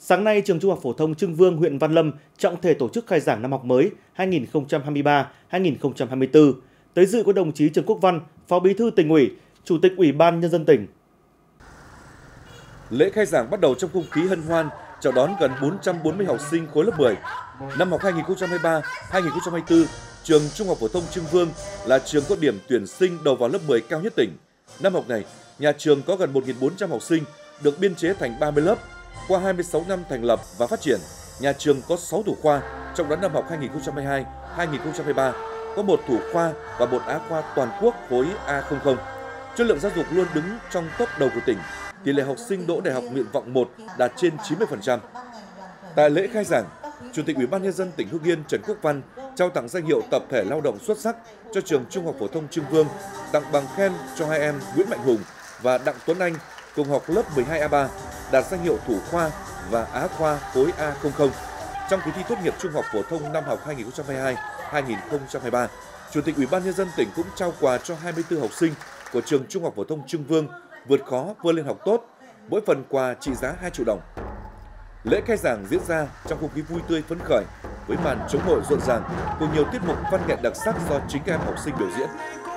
Sáng nay, trường Trung học phổ thông Trưng Vương, huyện Văn Lâm trọng thể tổ chức khai giảng năm học mới 2023-2024. Tới dự có đồng chí Trần Quốc Văn, Phó Bí thư Tỉnh ủy, Chủ tịch Ủy ban Nhân dân tỉnh. Lễ khai giảng bắt đầu trong không khí hân hoan, chào đón gần 440 học sinh khối lớp 10. Năm học 2023-2024, trường Trung học phổ thông Trưng Vương là trường có điểm tuyển sinh đầu vào lớp 10 cao nhất tỉnh. Năm học này, nhà trường có gần 1.400 học sinh, được biên chế thành 30 lớp. Qua 26 năm thành lập và phát triển, nhà trường có 6 thủ khoa, trong đó năm học 2022-2023 có 1 thủ khoa và 1 á khoa toàn quốc khối A00. Chất lượng giáo dục luôn đứng trong top đầu của tỉnh. Tỷ lệ học sinh đỗ đại học nguyện vọng 1 đạt trên 90%. Tại lễ khai giảng, Chủ tịch Ủy ban Nhân dân tỉnh Hưng Yên Trần Quốc Văn trao tặng danh hiệu tập thể lao động xuất sắc cho trường Trung học phổ thông Trưng Vương, tặng bằng khen cho hai em Nguyễn Mạnh Hùng và Đặng Tuấn Anh cùng học lớp 12A3 đạt danh hiệu thủ khoa và á khoa khối A00. Trong kỳ thi tốt nghiệp trung học phổ thông năm học 2022-2023, Chủ tịch Ủy ban Nhân dân tỉnh cũng trao quà cho 24 học sinh của trường Trung học phổ thông Trưng Vương vượt khó vươn lên học tốt, mỗi phần quà trị giá 2 triệu đồng. Lễ khai giảng diễn ra trong không khí vui tươi phấn khởi với màn chống hội rộn ràng cùng nhiều tiết mục văn nghệ đặc sắc do chính các em học sinh biểu diễn.